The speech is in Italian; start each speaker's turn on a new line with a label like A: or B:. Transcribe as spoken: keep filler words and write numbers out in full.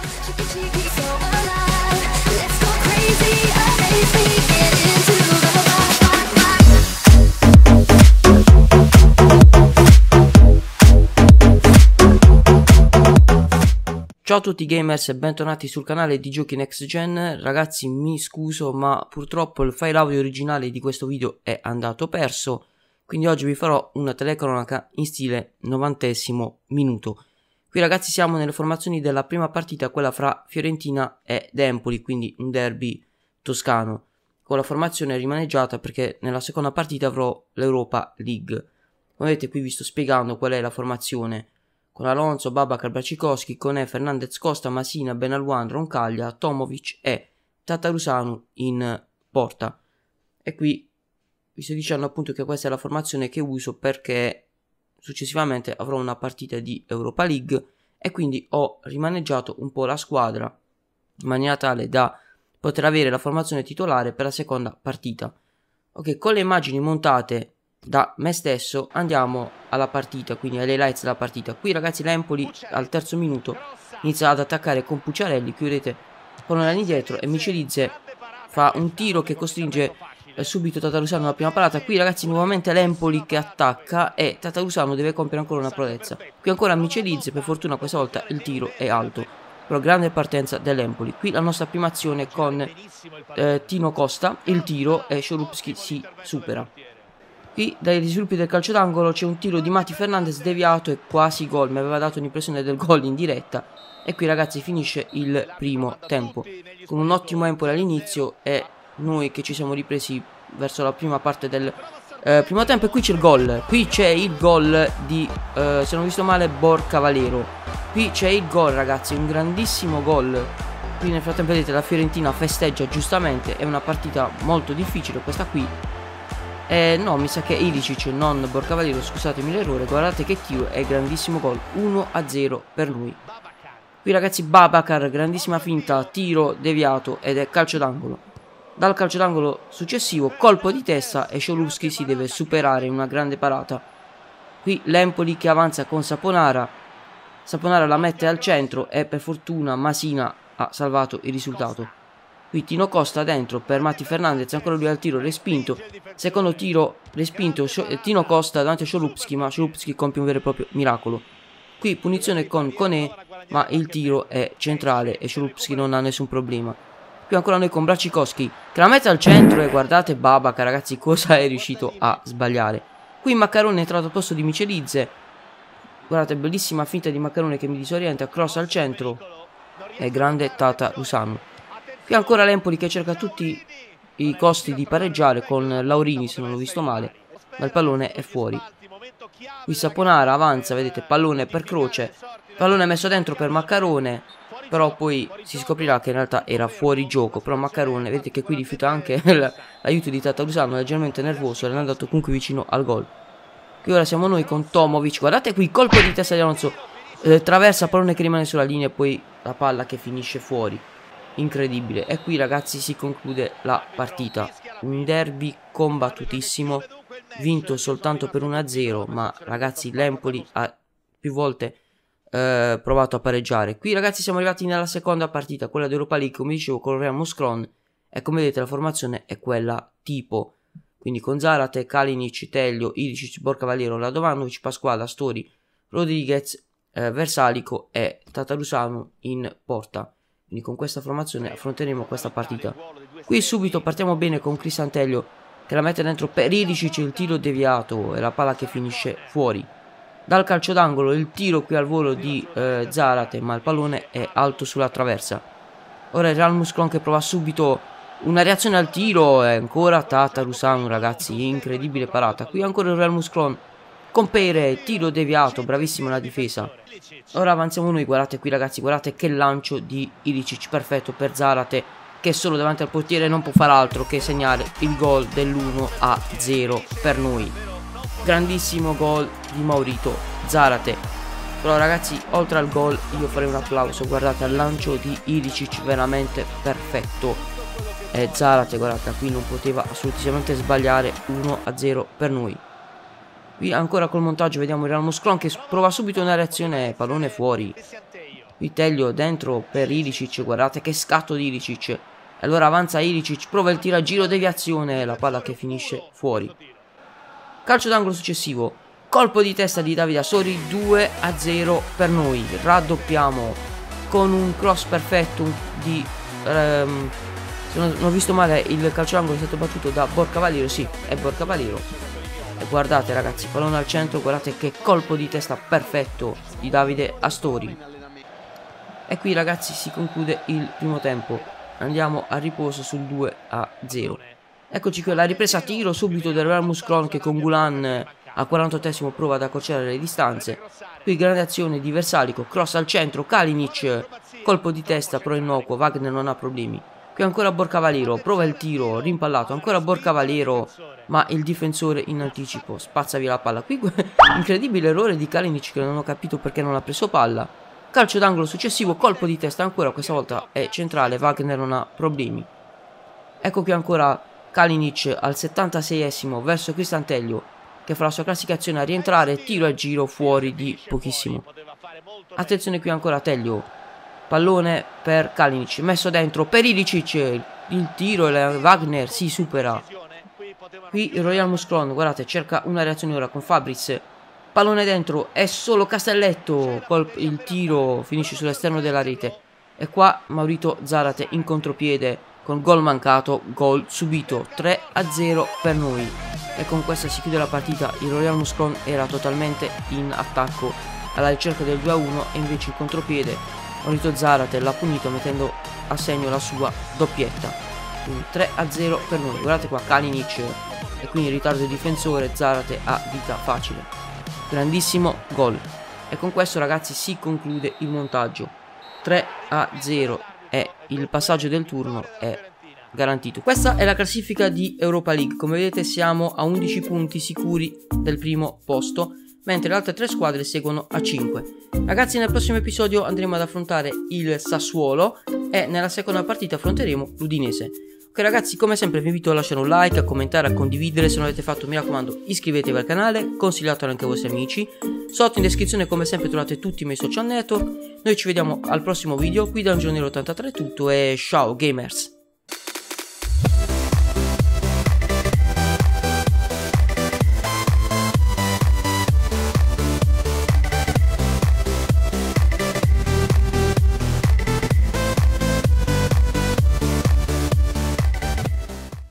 A: Ciao a tutti gamers e bentornati sul canale di Giochi Next Gen. Ragazzi, mi scuso ma purtroppo il file audio originale di questo video è andato perso, quindi oggi vi farò una telecronaca in stile novantesimo minuto. Qui ragazzi siamo nelle formazioni della prima partita, quella fra Fiorentina ed Empoli, quindi un derby toscano, con la formazione rimaneggiata perché nella seconda partita avrò l'Europa League. Come vedete qui vi sto spiegando qual è la formazione, con Alonso, Babacar, Bracicoschi, Koné, Fernandez, Costa, Masina, Benalouan, Roncaglia, Tomovic e Tatarusanu in porta. E qui vi sto dicendo appunto che questa è la formazione che uso perché successivamente avrò una partita di Europa League e quindi ho rimaneggiato un po' la squadra in maniera tale da poter avere la formazione titolare per la seconda partita. Ok, con le immagini montate da me stesso andiamo alla partita, quindi alle highlights della partita. Qui ragazzi l'Empoli al terzo minuto inizia ad attaccare con Pucciarelli, qui vedete pallone lì dietro e Michelidze fa un tiro che costringe eh, subito Tatarusanu alla prima parata. Qui ragazzi nuovamente l'Empoli che attacca e Tatarusanu deve compiere ancora una prodezza. Qui ancora Michelidze, per fortuna questa volta il tiro è alto, però grande partenza dell'Empoli. Qui la nostra prima azione con eh, Tino Costa, il tiro e Skorupski si supera. Qui dai sviluppi del calcio d'angolo c'è un tiro di Mati Fernandez deviato e quasi gol, mi aveva dato l'impressione del gol in diretta. E qui ragazzi finisce il primo tempo con un ottimo Empoli all'inizio e noi che ci siamo ripresi verso la prima parte del eh, primo tempo. E qui c'è il gol, qui c'è il gol di, eh, se non ho visto male, Borca Valero. Qui c'è il gol ragazzi, un grandissimo gol. Qui nel frattempo vedete la Fiorentina festeggia giustamente, è una partita molto difficile questa qui. Eh, no, mi sa che Ilicic, non Borca Valero, scusatemi l'errore. Guardate che tiro, è grandissimo gol, uno a zero per lui. Qui ragazzi Babacar, grandissima finta, tiro deviato ed è calcio d'angolo. Dal calcio d'angolo successivo, colpo di testa e Skorupski si deve superare in una grande parata. Qui l'Empoli che avanza con Saponara, Saponara la mette al centro e per fortuna Masina ha salvato il risultato. Qui Tino Costa dentro per Mati Fernandez, ancora lui al tiro respinto, secondo tiro respinto Tino Costa davanti a Skorupski, ma Skorupski compie un vero e proprio miracolo. Qui punizione con Koné, ma il tiro è centrale e Skorupski non ha nessun problema. Qui ancora noi con Bracicoschi che la mette al centro e guardate Babacar ragazzi cosa è riuscito a sbagliare. Qui Maccarone è entrato al posto di Michelidze, guardate bellissima finta di Maccarone che mi disorienta, cross al centro e grande Tatarusanu. Qui ancora l'Empoli che cerca tutti i costi di pareggiare con Laurini se non l'ho visto male, ma il pallone è fuori. Qui Saponara avanza, vedete pallone per Croce, pallone messo dentro per Maccarone, però poi si scoprirà che in realtà era fuori gioco. Però Maccarone vedete che qui rifiuta anche l'aiuto di Tatarusanu, leggermente nervoso ed è andato comunque vicino al gol. Qui ora siamo noi con Tomovic, guardate qui colpo di testa di Alonso, eh, traversa pallone che rimane sulla linea e poi la palla che finisce fuori. Incredibile. E qui ragazzi si conclude la partita, un derby combattutissimo, vinto soltanto per uno a zero, ma ragazzi l'Empoli ha più volte eh, provato a pareggiare. Qui ragazzi siamo arrivati nella seconda partita, quella d'Europa League, come dicevo con Real Mouscron, e come vedete la formazione è quella tipo, quindi con Zarate, Kalinic, Telio, Ilicic, Borca Valero, Radovanovic, Pasquale, Astori, Rodriguez, eh, Versalico e Tatarusanu in porta. Quindi con questa formazione affronteremo questa partita. Qui subito partiamo bene con Crisantello che la mette dentro per Ilicic, il tiro deviato e la palla che finisce fuori. Dal calcio d'angolo il tiro qui al volo di eh, Zarate, ma il pallone è alto sulla traversa. Ora il Real Mouscron che prova subito una reazione al tiro e ancora Tatarusanu ragazzi, incredibile parata. Qui ancora il Real Mouscron con Pere, tiro deviato, bravissima la difesa. Ora avanziamo noi, guardate qui ragazzi, guardate che lancio di Ilicic, perfetto per Zarate che solo davanti al portiere non può fare altro che segnare il gol dell'uno a zero per noi. Grandissimo gol di Maurito Zarate. Però ragazzi oltre al gol io farei un applauso, guardate al lancio di Ilicic, veramente perfetto. E Zarate guardate qui non poteva assolutamente sbagliare, uno a zero per noi. Qui ancora col montaggio vediamo il Real Mouscron che prova subito una reazione, pallone fuori. Qui Telio dentro per Ilicic, guardate che scatto di Ilicic. E allora avanza Ilicic, prova il tiro a giro, deviazione, la palla che finisce fuori. Calcio d'angolo successivo, colpo di testa di Davide Astori, due a zero per noi. Raddoppiamo con un cross perfetto di... Um, se non, non ho visto male, il calcio d'angolo è stato battuto da Borcavalero, sì, è Borcavalero. E guardate ragazzi, pallone al centro, guardate che colpo di testa perfetto di Davide Astori. E qui ragazzi si conclude il primo tempo, andiamo a riposo sul due a zero. Eccoci qui, la ripresa a tiro subito del Royal Mouscron che con Gulan al quarantottesimo prova ad accorciare le distanze. Qui grande azione di Versalico, cross al centro, Kalinic, colpo di testa però innocuo, Wagner non ha problemi. Qui ancora Borcavalero, prova il tiro, rimpallato, ancora Borcavalero, ma il difensore in anticipo spazza via la palla. Qui incredibile errore di Kalinic che non ho capito perché non ha preso palla. Calcio d'angolo successivo, colpo di testa ancora, questa volta è centrale, Wagner non ha problemi. Ecco qui ancora Kalinic al settantaseiesimo verso Cristian Telio che fa la sua classica azione a rientrare, tiro a giro fuori di pochissimo. Attenzione qui ancora Telio, pallone per Kalinic, messo dentro per Ilicic, il tiro e Wagner si supera. Qui il Royal Mouscron, guardate, cerca una reazione ora con Fabris. Pallone dentro, è solo Castelletto, il tiro finisce sull'esterno della rete. E qua Maurito Zarate in contropiede con gol mancato, gol subito, tre a zero per noi. E con questa si chiude la partita, il Royal Mouscron era totalmente in attacco alla ricerca del due a uno e invece il contropiede Maurito Zarate l'ha punito mettendo a segno la sua doppietta. Quindi tre a zero per noi, guardate qua Kalinic e quindi in ritardo il difensore, Zarate ha vita facile. Grandissimo gol. E con questo ragazzi si conclude il montaggio. tre a zero e il passaggio del turno è garantito. Questa è la classifica di Europa League. Come vedete siamo a undici punti sicuri del primo posto, mentre le altre tre squadre seguono a cinque. Ragazzi, nel prossimo episodio andremo ad affrontare il Sassuolo e nella seconda partita affronteremo l'Udinese. Ok ragazzi, come sempre vi invito a lasciare un like, a commentare, a condividere. Se non l'avete fatto mi raccomando iscrivetevi al canale, consigliatelo anche ai vostri amici. Sotto in descrizione come sempre trovate tutti i miei social network. Noi ci vediamo al prossimo video, qui da Angelo ottantatré è tutto e ciao gamers!